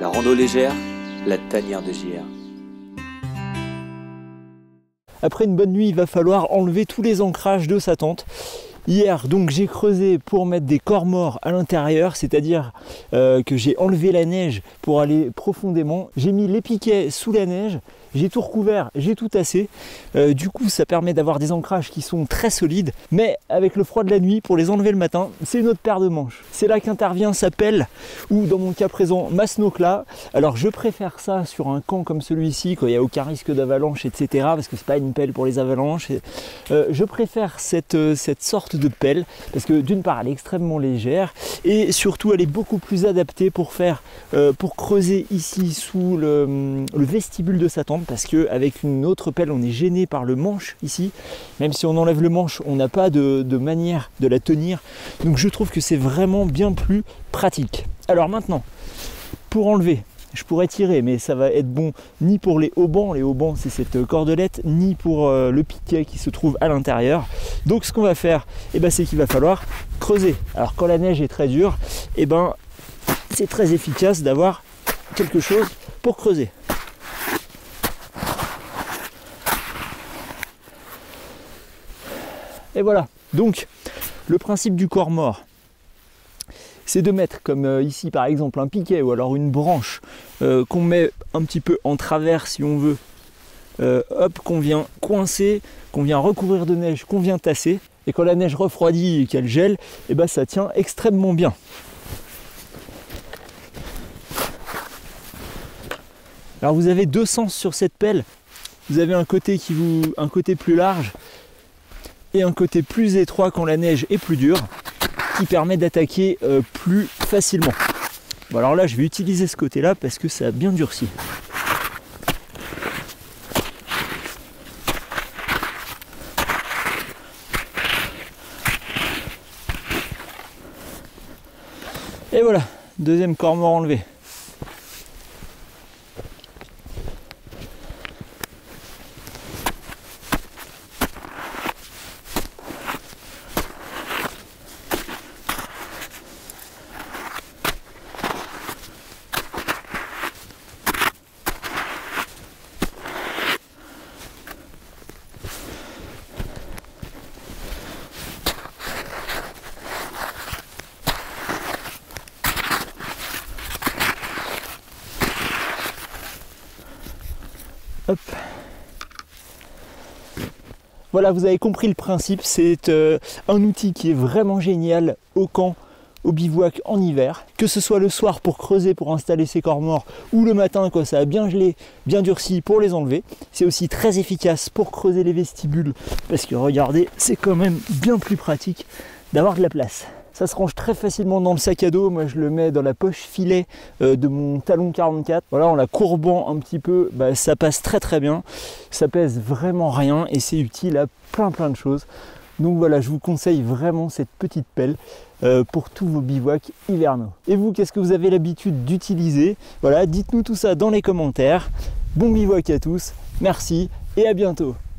La rando légère, la tanière de JR. Après une bonne nuit, il va falloir enlever tous les ancrages de sa tente. Hier, donc, j'ai creusé pour mettre des corps morts à l'intérieur, c'est-à-dire que j'ai enlevé la neige pour aller profondément. J'ai mis les piquets sous la neige, j'ai tout recouvert, j'ai tout tassé. Du coup, ça permet d'avoir des ancrages qui sont très solides, mais avec le froid de la nuit, pour les enlever le matin, c'est une autre paire de manches. C'est là qu'intervient sa pelle, ou dans mon cas présent, ma snowcla. Alors, je préfère ça sur un camp comme celui-ci, quand il n'y a aucun risque d'avalanche, etc., parce que c'est pas une pelle pour les avalanches. Je préfère cette sorte de pelle parce que d'une part elle est extrêmement légère et surtout elle est beaucoup plus adaptée pour creuser ici sous le vestibule de sa tente, parce que avec une autre pelle on est gêné par le manche ici, même si on enlève le manche on n'a pas de manière de la tenir, donc je trouve que c'est vraiment bien plus pratique. Alors maintenant, pour enlever, je pourrais tirer, mais ça va être bon ni pour les haubans c'est cette cordelette, ni pour le piquet qui se trouve à l'intérieur. Donc ce qu'on va faire, c'est qu'il va falloir creuser. Alors quand la neige est très dure, c'est très efficace d'avoir quelque chose pour creuser. Et voilà, donc le principe du corps mort, c'est de mettre comme ici par exemple un piquet ou alors une branche qu'on met un petit peu en travers si on veut, qu'on vient coincer, qu'on vient recouvrir de neige, qu'on vient tasser, et quand la neige refroidit et qu'elle gèle, ça tient extrêmement bien. Alors vous avez deux sens sur cette pelle, vous avez un côté plus large et un côté plus étroit quand la neige est plus dure, qui permet d'attaquer plus facilement. Bon, alors là je vais utiliser ce côté là parce que ça a bien durci. Et voilà, deuxième corps mort enlevé. Hop. Voilà, vous avez compris le principe, c'est un outil qui est vraiment génial au camp, au bivouac en hiver, que ce soit le soir pour creuser, pour installer ses corps morts, ou le matin quand ça a bien gelé, bien durci pour les enlever. C'est aussi très efficace pour creuser les vestibules, parce que regardez, c'est quand même bien plus pratique d'avoir de la place. Ça se range très facilement dans le sac à dos. Moi je le mets dans la poche filet de mon talon 44. Voilà, en la courbant un petit peu, ça passe très très bien. Ça pèse vraiment rien et c'est utile à plein de choses. Donc voilà, je vous conseille vraiment cette petite pelle pour tous vos bivouacs hivernaux. Et vous, qu'est-ce que vous avez l'habitude d'utiliser? Voilà, dites-nous tout ça dans les commentaires. Bon bivouac à tous, merci et à bientôt.